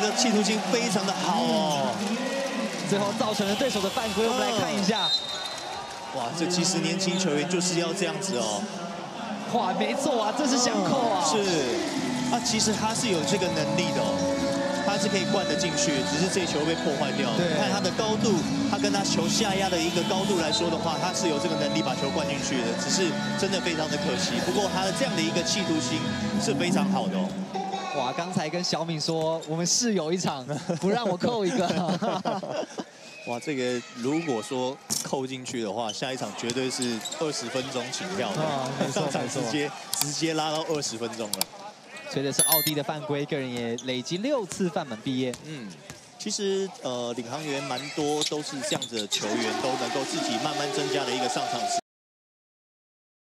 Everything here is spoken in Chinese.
个企图心非常的好哦。 最后造成了对手的犯规，我们来看一下。 哇，这其实年轻球员就是要这样子哦。 哇，没错啊，这是想扣啊。 是，其实他是有这个能力的哦，他是可以灌得进去，只是这球被破坏掉。看他的高度，他跟他球下压的一个高度来说的话，他是有这个能力把球灌进去的，只是真的非常的可惜。不过他的这样的一个企图心是非常好的哦。 哇，刚才跟小敏说，我们室友一场，不让我扣一个。 哇，这个如果说扣进去的话，下一场绝对是20分钟起跳的，上场直接拉到20分钟了。 吹的是奥地的犯规，个人也累积6次犯满毕业。 其实领航员蛮多都是这样子的球员，都能够自己慢慢增加的一个上场时